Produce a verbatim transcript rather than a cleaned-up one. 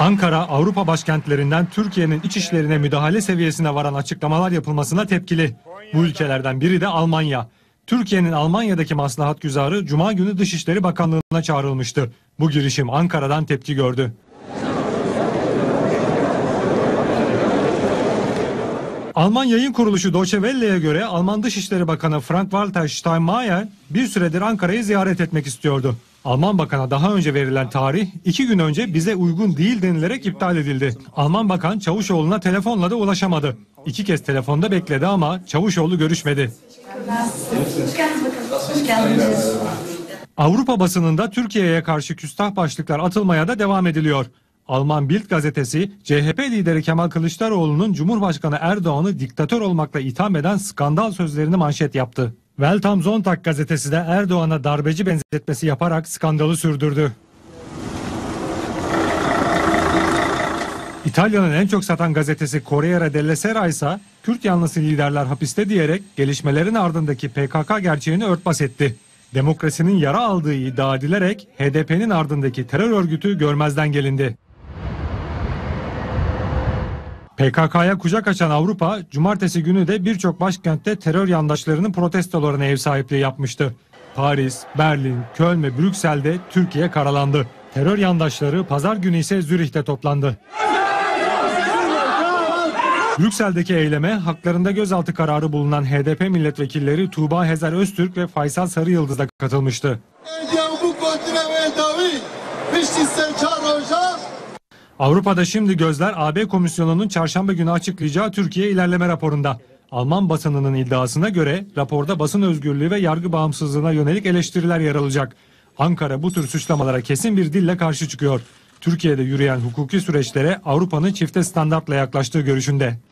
Ankara, Avrupa başkentlerinden Türkiye'nin iç işlerine müdahale seviyesine varan açıklamalar yapılmasına tepkili. Bu ülkelerden biri de Almanya. Türkiye'nin Almanya'daki maslahatgüzarı Cuma günü Dışişleri Bakanlığı'na çağrılmıştı. Bu girişim Ankara'dan tepki gördü. Alman yayın kuruluşu Deutsche Welle'ye göre Alman Dışişleri Bakanı Frank-Walter Steinmeier bir süredir Ankara'yı ziyaret etmek istiyordu. Alman Bakan'a daha önce verilen tarih iki gün önce bize uygun değil denilerek iptal edildi. Alman Bakan Çavuşoğlu'na telefonla da ulaşamadı. İki kez telefonda bekledi ama Çavuşoğlu görüşmedi. Avrupa basınında Türkiye'ye karşı küstah başlıklar atılmaya da devam ediliyor. Alman Bild gazetesi C H P lideri Kemal Kılıçdaroğlu'nun Cumhurbaşkanı Erdoğan'ı diktatör olmakla itham eden skandal sözlerini manşet yaptı. Welt am Sonntag gazetesi de Erdoğan'a darbeci benzetmesi yaparak skandalı sürdürdü. İtalya'nın en çok satan gazetesi Corriere della Sera ise Kürt yanlısı liderler hapiste diyerek gelişmelerin ardındaki P K K gerçeğini örtbas etti. Demokrasinin yara aldığı iddia edilerek H D P'nin ardındaki terör örgütü görmezden gelindi. P K K'ya kucak açan Avrupa, cumartesi günü de birçok başkentte terör yandaşlarının protestolarına ev sahipliği yapmıştı. Paris, Berlin, Köln ve Brüksel'de Türkiye karalandı. Terör yandaşları pazar günü ise Zürih'te toplandı. Brüksel'deki eyleme haklarında gözaltı kararı bulunan H D P milletvekilleri Tuğba Hezer Öztürk ve Faysal Sarıyıldız da katılmıştı. Avrupa'da şimdi gözler A B Komisyonu'nun çarşamba günü açıklayacağı Türkiye ilerleme raporunda. Alman basınının iddiasına göre raporda basın özgürlüğü ve yargı bağımsızlığına yönelik eleştiriler yer alacak. Ankara bu tür suçlamalara kesin bir dille karşı çıkıyor. Türkiye'de yürüyen hukuki süreçlere Avrupa'nın çifte standartla yaklaştığı görüşünde.